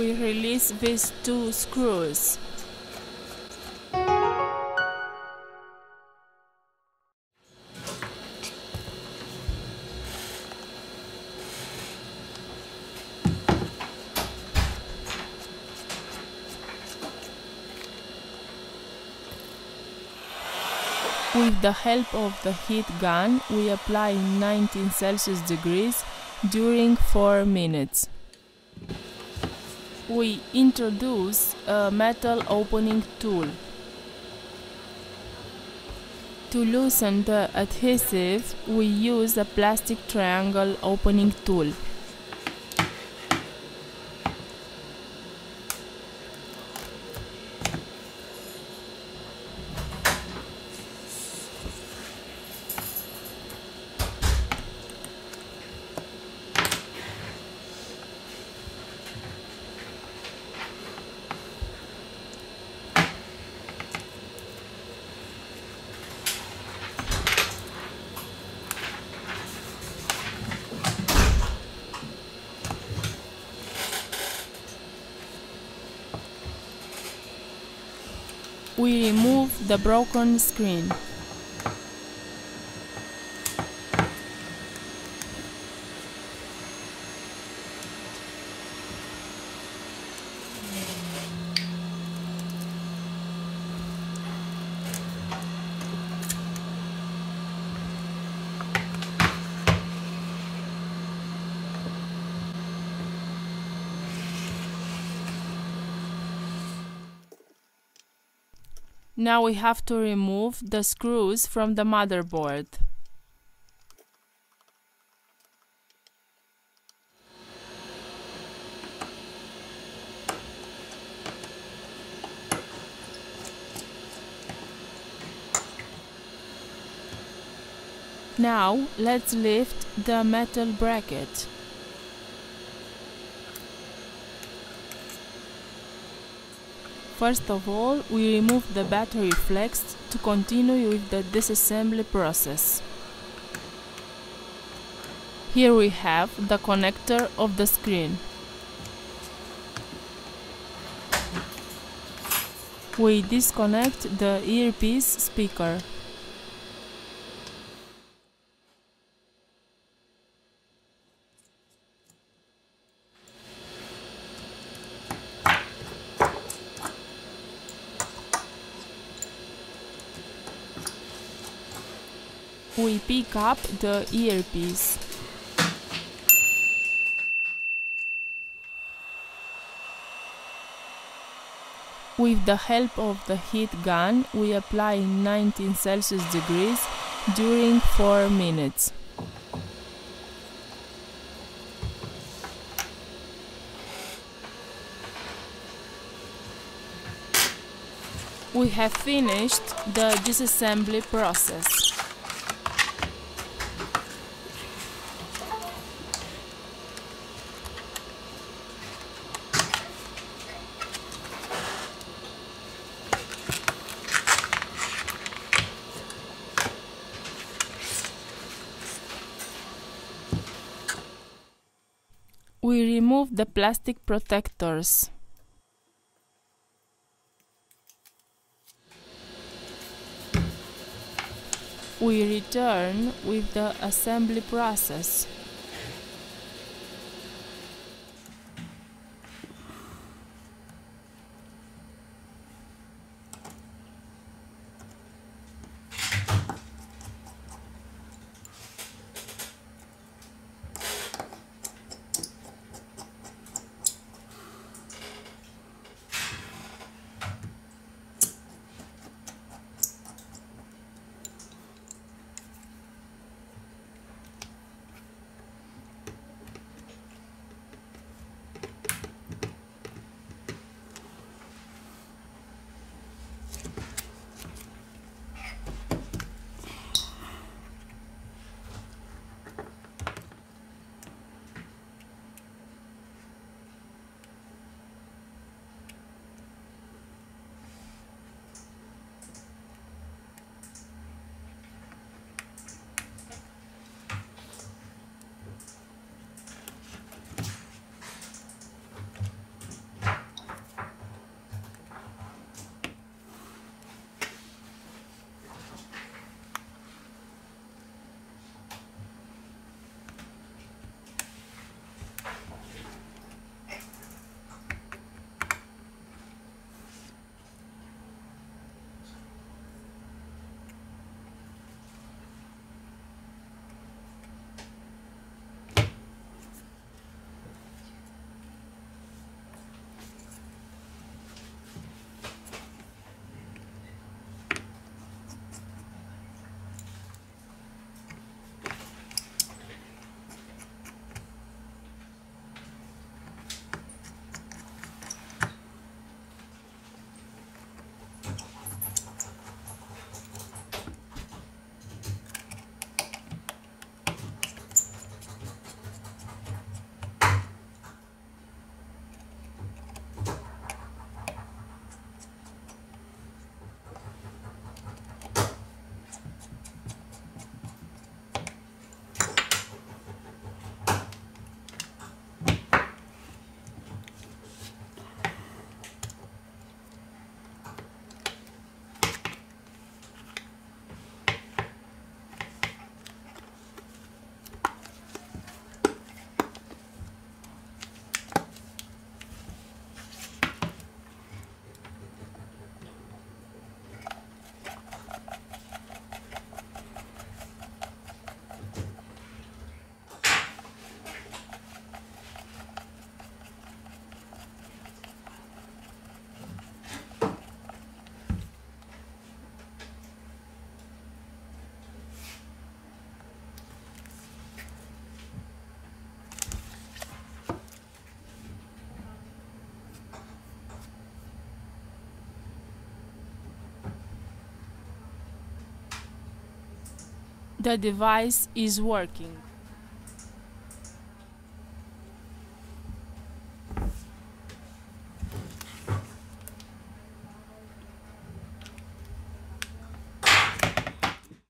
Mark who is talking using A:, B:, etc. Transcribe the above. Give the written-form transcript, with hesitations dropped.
A: we release these two screws. With the help of the heat gun, we apply 19 Celsius degrees during 4 minutes. We introduce a metal opening tool. To loosen the adhesive, we use a plastic triangle opening tool. We remove the broken screen. Now we have to remove the screws from the motherboard. Now let's lift the metal bracket. First of all, we remove the battery flex to continue with the disassembly process. Here we have the connector of the screen. We disconnect the earpiece speaker. We pick up the earpiece. With the help of the heat gun, we apply 19 Celsius degrees during 4 minutes. We have finished the disassembly process. We remove the plastic protectors. We return with the assembly process. The device is working.